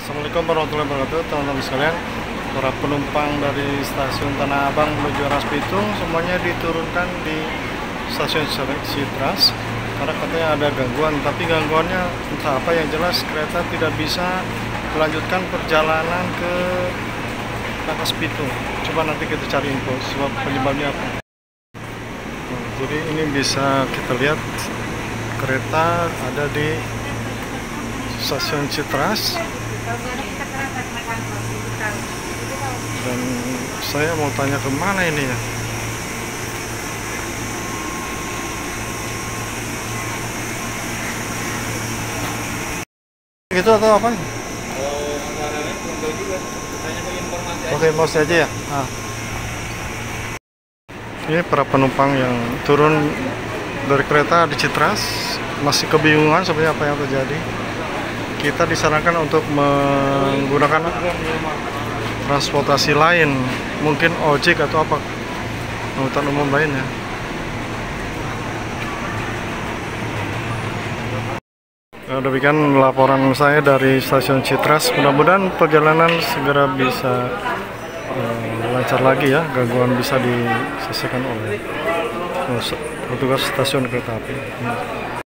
Assalamualaikum warahmatullahi wabarakatuh, teman-teman sekalian. Para penumpang dari stasiun Tanah Abang menuju Aras Bitung semuanya diturunkan di stasiun Citras karena katanya ada gangguan, tapi gangguannya entah apa, yang jelas kereta tidak bisa melanjutkan perjalanan ke Aras Bitung. Coba nanti kita cari info sebab penyebabnya apa. Jadi ini bisa kita lihat kereta ada di stasiun Citras. Dan saya mau tanya kemana ini ya. Gitu atau apa? Oke, mau saja ya. Nah. Ini para penumpang yang turun dari kereta di Citras masih kebingungan sebenarnya apa yang terjadi. Kita disarankan untuk menggunakan transportasi lain, mungkin ojek atau apa, angkutan umum lainnya. Demikian laporan saya dari stasiun Citras. Mudah-mudahan perjalanan segera bisa lancar lagi ya, gangguan bisa diselesaikan oleh petugas stasiun kereta api.